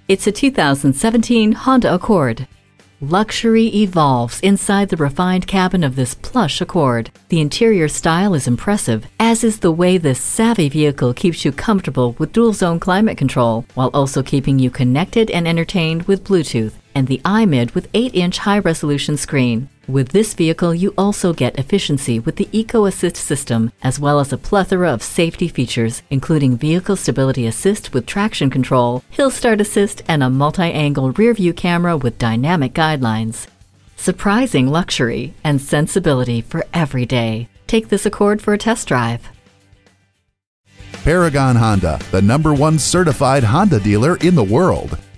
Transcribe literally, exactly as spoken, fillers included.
It's a two thousand seventeen Honda Accord. Luxury evolves inside the refined cabin of this plush Accord. The interior style is impressive, as is the way this savvy vehicle keeps you comfortable with dual-zone climate control, while also keeping you connected and entertained with Bluetooth and the iMid with eight inch high-resolution screen. With this vehicle, you also get efficiency with the Eco Assist system, as well as a plethora of safety features, including Vehicle Stability Assist with traction control, Hill Start Assist, and a multi-angle rear-view camera with dynamic guidelines. Surprising luxury and sensibility for every day. Take this Accord for a test drive. Paragon Honda, the number one certified Honda dealer in the world.